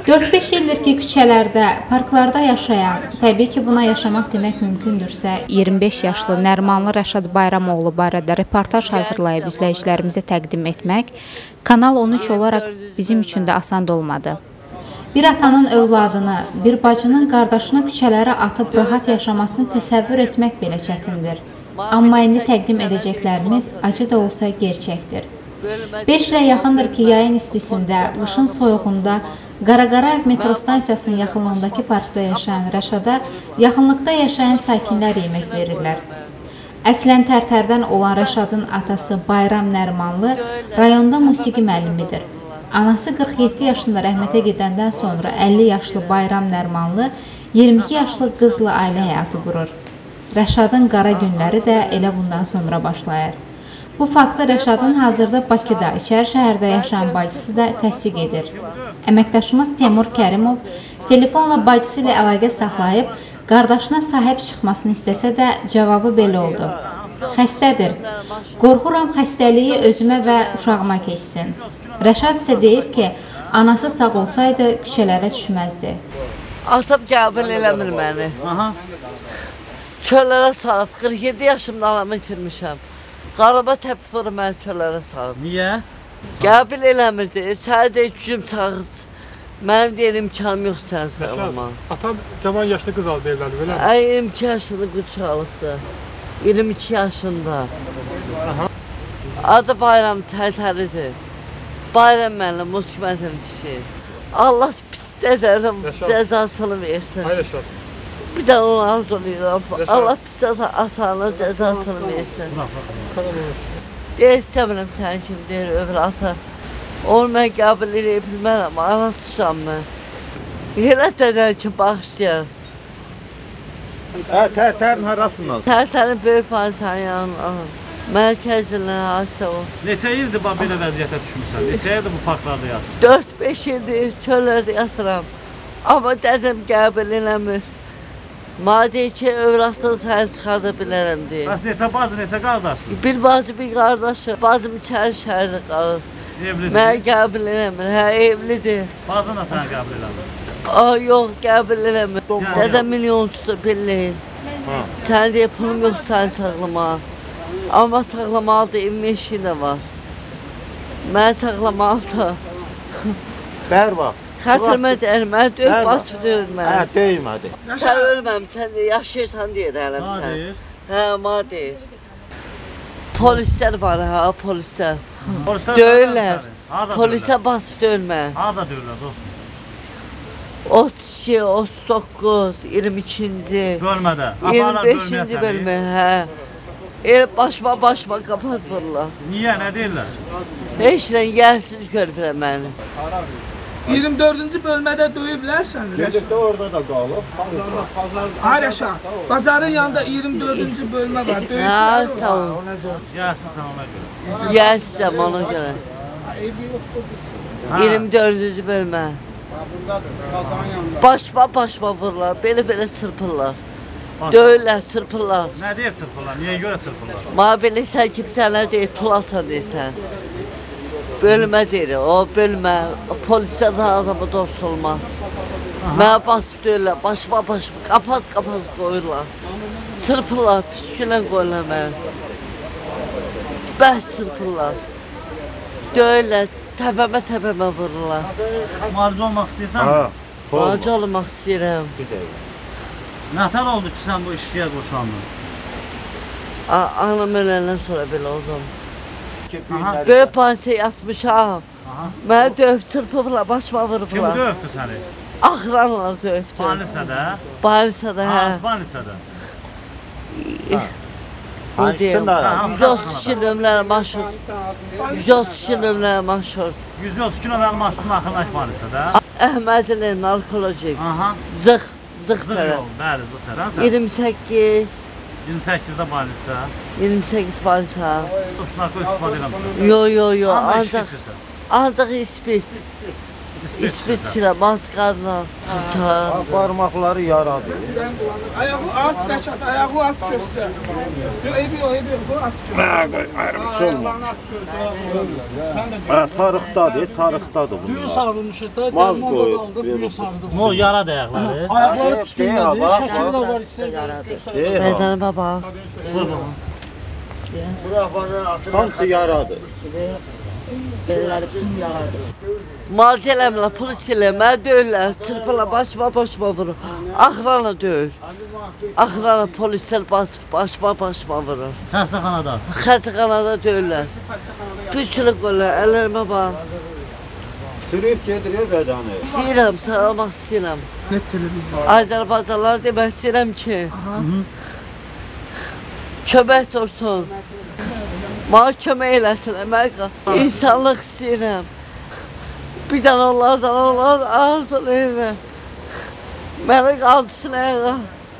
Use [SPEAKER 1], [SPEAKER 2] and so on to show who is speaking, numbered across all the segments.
[SPEAKER 1] 4-5 ildir ki küçələrdə, parklarda yaşayan, təbii ki buna yaşamaq demək mümkündürsə, 25 yaşlı Nərimanlı Rəşad Bayramoğlu barədə reportaj hazırlayıb izləyicilərimizə təqdim etmək Kanal 13 olaraq bizim üçün də asan olmadı. Bir atanın övladını, bir bacının qardaşını küçələrə atıb rahat yaşamasını təsəvvür etmək belə çətindir. Amma indi təqdim edəcəklərimiz acı da olsa gerçəkdir. 5 ilə yaxındır ki, yayın istisində, qışın soyuğunda Qaraqarayev metro stansiyasının yaxınlığındakı parkda yaşayan Rəşada yaxınlıqda yaşayan sakinlər yemək verirlər. Əslən Tərtərdən olan Rəşadın atası Bayram Nərimanlı rayonda musiqi müəllimidir. Anası 47 yaşında rəhmətə gedəndən sonra 50 yaşlı Bayram Nərimanlı 22 yaşlı qızla ailə həyatı qurur. Rəşadın qara günləri də elə bundan sonra başlayır. Bu faktı Rəşadın hazırda Bakıda, İçəri şəhərdə yaşayan bacısı da təsdiq edir. Əməkdaşımız Teymur Kərimov telefonla bacısı ilə əlaqə saxlayıb, qardaşına sahib çıxmasını istəsə də cavabı belə oldu. Xəstədir. Qorxuram xəstəliyi özümə və uşağıma keçsin. Rəşad isə deyir ki, anası sağ olsaydı küçələrə düşməzdi.
[SPEAKER 2] Atam qəbul eləmir məni. Çöllərə salıb, 47 yaşımda anamı itirmişəm. Qalama təpif vurur məni çöllərə salıb.
[SPEAKER 3] Niyə?
[SPEAKER 2] Qəbul eləmirdi, sənə də gücüm çağız. Mənim deyil imkanım yox sən sağlama.
[SPEAKER 4] Atan cavan yaşlı qız aldı evlənib, elə mi?
[SPEAKER 2] 22 yaşında qız alıbdı. 22 yaşında. Adı Bayram Tərtəridir. Bayram müəllim, musiqi müəllim. Allah pis dədərim cəzasını versin.
[SPEAKER 4] Ay Rəşad.
[SPEAKER 2] Bir də onu arzulayıram. Allah pis atanın cəzasını versin. Deyir, istəmirəm sən kim deyir, öbür ata. Onu mən qəbul eləyə bilmərəm, aratışam mən. Elə dədər ki, bağışlayarım.
[SPEAKER 3] Tərtərin harasından?
[SPEAKER 2] Tərtərin böyük pansiyanın yanına. Mərkəzindən hasə o.
[SPEAKER 3] Neçə ildir belə vəziyyətə düşmüsən? Neçə ildir bu parklarda yatır?
[SPEAKER 2] 4-5 ildir çöllərdə yatıram. Amma dədəm qəbul eləmir. Madəyə ki, övladını səni çıxarda bilərəm deyir.
[SPEAKER 3] Bəs neçə bacı, neçə qardaşsın?
[SPEAKER 2] Bir bacı, bir qardaşı. Bacım İçəri şəhərdə qalır.
[SPEAKER 3] Evlidir?
[SPEAKER 2] Mən qəbul eləmir, hə, evlidir.
[SPEAKER 3] Bacın da səni qəbul eləmir?
[SPEAKER 2] Yox, qəbul eləmir. Dədə milyonçudur, billəyin. Sən deyir, pulum yox səni sağlamaq. Amma sağlamalıdır, evin eşiği də var. Mən sağlamalıdır.
[SPEAKER 3] Bər bax.
[SPEAKER 2] Xətrimə deyir, mən döyüb basıb döyülməm.
[SPEAKER 3] Hə, döymədi.
[SPEAKER 2] Sən ölməm, sən yaşayırsan deyir hələm sən. Hə, ma deyir. Polislər var, hə, polislər. Döyürlər. Polisə basıb döyülməm.
[SPEAKER 3] Harada döyürlər dostum?
[SPEAKER 2] 32, 39, 22-ci.
[SPEAKER 3] Bölmədə.
[SPEAKER 2] 25-ci bölmə, hə. Başma qapaz vururlar.
[SPEAKER 3] Niyə, nə deyirlər?
[SPEAKER 2] Heç nə, yersiz görürlər məni.
[SPEAKER 5] 24-cü bölmədə döyüblər səni.
[SPEAKER 3] Gedib də orada da qalıb.
[SPEAKER 5] Ay Rəşad, bazarın yanında 24-cü bölmə var.
[SPEAKER 2] Hə, sağ ol.
[SPEAKER 3] Yersiz ona görə.
[SPEAKER 2] Yersizəm ona görə. 24-cü bölmə. Başma vururlar, belə çırpırlar. Döyürlər, çırpırlar.
[SPEAKER 3] Nə deyir çırpırlar, niyə görə çırpırlar?
[SPEAKER 2] Mənə belə sən kimsələr deyir, tulasan deyirsən. Bölmə deyir, o bölmə, polislərdən adamı dost olmaz. Mənə basıb döyürlər, başma, qapaz qoyurlar. Çırpırlar, püskülən qoyurlar mənə. Bəs çırpırlar. Döyürlər, təpəmə vururlar.
[SPEAKER 3] Müalicə olmaq istəyirsən mi?
[SPEAKER 2] Müalicə olmaq istəyirəm.
[SPEAKER 3] Nətər oldu ki, sən bu işkiyə qoşandın?
[SPEAKER 2] Anam öləndən sonra belə oldum. Böyük pansiya yatmışam. Mənə döyüb çırpıblar, başıma vurublar.
[SPEAKER 3] Kim döyübdü səni?
[SPEAKER 2] Axıranlar döyübdü.
[SPEAKER 3] Banisədə?
[SPEAKER 2] Banisədə, hə.
[SPEAKER 3] Hansı banisədə?
[SPEAKER 2] Bu deyim, 132 nömrəli maşur. 132 nömrəli maşur.
[SPEAKER 3] 132 nömrəli maşurun axırındakı banisədə?
[SPEAKER 2] Əhmədli, narkolojik. Zıx tərəf.
[SPEAKER 3] Bəli, zıx tərəf.
[SPEAKER 2] 28.
[SPEAKER 3] 28-də banisə.
[SPEAKER 2] 28 banisa.
[SPEAKER 3] Narkotik istifadə eləmişsən?
[SPEAKER 2] Yo, ancaq ispit. İspirtçilə, maskadla.
[SPEAKER 6] Parmakları yaradı.
[SPEAKER 5] Ayağı aç Rəşad, ayağı aç göstər. Yox, evi yox, bu aç göstər.
[SPEAKER 6] Ayrısı olmaz. Sarıqdadır bunlar.
[SPEAKER 7] Düyün sarılmışıq da,
[SPEAKER 6] Maz
[SPEAKER 7] derman
[SPEAKER 6] qoyub
[SPEAKER 7] aldım, düyün sardım.
[SPEAKER 3] O yara dəyəkləri.
[SPEAKER 7] Ayaqları üstündədir,
[SPEAKER 6] bak,
[SPEAKER 7] şəkili də var, istəyir.
[SPEAKER 2] Meydanıma bax.
[SPEAKER 6] Bırak bana hamısı yaradı.
[SPEAKER 2] Malcı eləmirlər, pul içirlər, mənə döyürlər, çırpırlar, başıma vurur. Axrana döyür. Axrana polislər başıma vurur.
[SPEAKER 3] Xəstəxanada.
[SPEAKER 2] Xəstəxanada döyürlər. Püçülük qoyurlar, əllərimə bax.
[SPEAKER 6] Sürüb gedir bədəni.
[SPEAKER 2] İstəyirəm, sağlamaq istəyirəm.
[SPEAKER 5] Net televiziya.
[SPEAKER 2] Azərbaycanlılara demək istəyirəm ki, kömək olsun. Mənə kömək eləsin, insanlıq istəyirəm. Bir dənə onlardan arzulayırəm. Məni qaldırsın ayağa.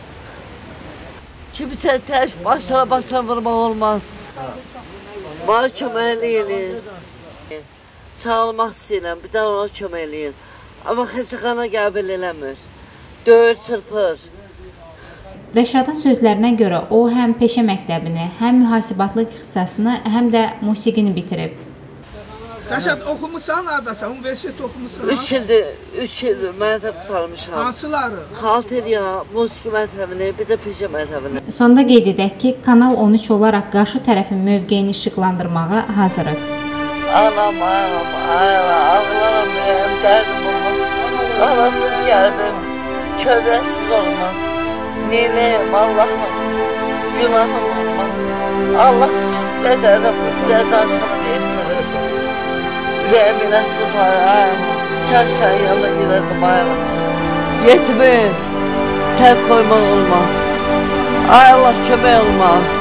[SPEAKER 2] Kimsə tək başına vurmaq olmaz. Mənə kömək eləyin. Sağlamaq istəyirəm, bir dənə ona kömək eləyin. Amma xəstəxana qəbul eləmir. Döyür, çırpır.
[SPEAKER 1] Rəşadın sözlərinə görə o həm peşə məktəbini, həm mühasibatlıq ixtisasını, həm də musiqini bitirib.
[SPEAKER 5] Rəşad, oxumusan haradasan? Universitet oxumusan?
[SPEAKER 2] 3 ildir məktəb qurtarmışam.
[SPEAKER 5] Hansıları?
[SPEAKER 2] Xalteriya, musiqi məktəbini, bir də peşə məktəbini.
[SPEAKER 1] Sonda qeyd edək ki, Kanal 13 olaraq qarşı tərəfin mövqeyini işıqlandırmağa hazırıq.
[SPEAKER 2] Anam, ağlaram, dərdim olmaz. Anasız qəlbim, kövrəsiz olmaz. Neyim, Allahım, günahım olmaz. Allah pisdə də cəzasını versin. Ürəyiminə sıfayım, kaş sən yanına giderdim ayağım. Yetimi tək koymaq olmaz. Ay Allah kömək olma.